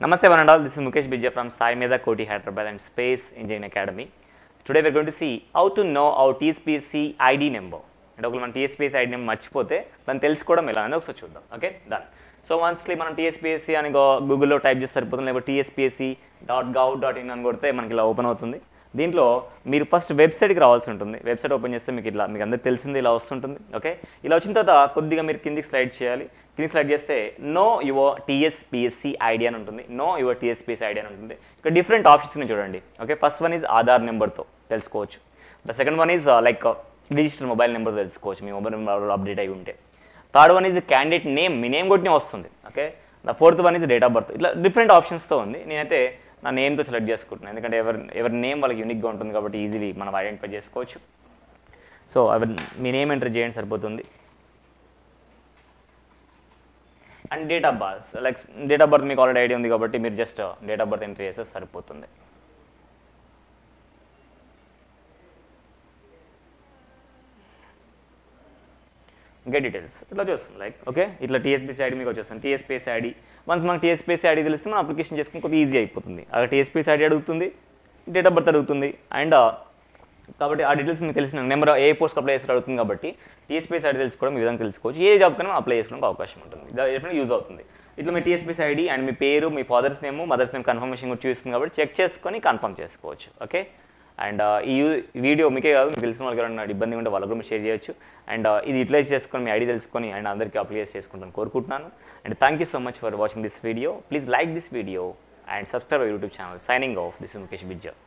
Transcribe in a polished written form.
Namaste one and all, this is Mukesh Bijja from Saimedha Koti, Hyderabad and Space Engineering Academy. Today we are going to see how to know our Tspsc ID number. And ఒకవేళ మన Tspsc ID number మర్చిపోతే దాన్ని తెలుసుకోవడం ఎలా అనేది ఒకసారి చూద్దాం. Okay done. So వన్స్లీ మనం Tspsc అని గూగుల్లో టైప్ చేస్తే సరిపోతుంది, లేకపోతే tspsc.gov.in అని కొడితే మనకి ఇలా ఓపెన్ అవుతుంది. దీంట్లో మీరు ఫస్ట్ వెబ్సైట్కి రావాల్సి ఉంటుంది. వెబ్సైట్ ఓపెన్ చేస్తే మీకు ఇట్లా మీకు అందరికీ తెలిసింది ఇలా వస్తుంటుంది. ఓకే, ఇలా వచ్చిన తర్వాత కొద్దిగా మీరు కిందికి స్లైడ్ చేయాలి. కిందికి స్లైడ్ చేస్తే నో యువర్ టీఎస్పీఎస్సీ ఐడి అని ఉంటుంది. నో యువర్ టీఎస్పీఎస్సీ ఐడి అని ఉంటుంది. ఇక్కడ డిఫరెంట్ ఆప్షన్స్ చూడండి. Okay, first one is Aadhaar నెంబర్తో తెలుసుకోవచ్చు. The second one is like register mobile number తెలుసుకోవచ్చు, మీ మొబైల్ నెంబర్ అప్డేట్ అయి ఉంటే. Third one is candidate name, మీ నేమ్ కొట్టినే వస్తుంది. Okay, the fourth one is date of birth. ఇట్లా డిఫరెంట్ ఆప్షన్స్తో ఉంది. నేనైతే నా నేమ్తో సెలెక్ట్ చేసుకుంటున్నాను, ఎందుకంటే ఎవరి నేమ్ వాళ్ళకి యూనిక్గా ఉంటుంది కాబట్టి ఈజీలీ మనం ఐడెంటిఫై చేసుకోవచ్చు. సో మీ నేమ్ ఎంటర్ చేయండి సరిపోతుంది. And date of birth, like date of birth మీకు ఆల్రెడీ ఐడియా ఉంది కాబట్టి మీరు just date of birth enter చేస్తే సరిపోతుంది. గెట్ డీటెయిల్స్ ఇట్లా చూస్తుంది. లైక్ ఓకే, ఇట్లా టీఎస్పీసీ ఐడి మీకు వచ్చేస్తుంది. టీఎస్పీసీ ఐడి వన్స్ మనకు టీఎస్పీసీ ఐడి తెలిస్తే మనం అప్లికేషన్ చేసుకుని కొద్దిగా ఈజీ అయిపోతుంది. అక్కడ టీఎస్పీసీ ఐడి అడుగుతుంది, డేట్ ఆఫ్ బర్త్ అడుగుతుంది, అండ్ కాబట్టి ఆ డీటెయిల్స్ మీకు తెలిసిన నెంబర్ ఏ పోస్ట్ అప్లై చేసి అడుగుతుంది కాబట్టి టీఎస్పీసీ ఐడి తెలుసుకోవడం ఈ విధంగా తెలుసుకోవచ్చు. ఏ జాబ్ కన్నా అప్లై చేసుకోవడానికి అవకాశం ఉంటుంది, డెఫినెట్గా యూజ్ అవుతుంది. ఇట్లా మీ టీఎస్పీసీ ఐడి అండ్ మీ పేరు, మీ father's name, mother's name confirmation కూడా చూస్తుంది కాబట్టి చెక్ చేసుకొని కన్ఫర్మ్ చేసుకోవచ్చు. ఓకే, అండ్ ఈ వీడియో మీకే కాదు, మీకు తెలిసిన వాళ్ళకి ఎవరైనా ఇబ్బంది ఉంటే వాళ్ళకు కూడా షేర్ చేయొచ్చు. అండ్ ఇది యూటిలైజ్ చేసుకొని మీ ఐడి తెలుసుకొని అండ్ అందరికీ అప్లై చేసుకుంటాను కోరుకుంటున్నాను. And thank you so much for watching this video. Please like this video and subscribe our YouTube channel. Signing off, this is Mukesh Bijja.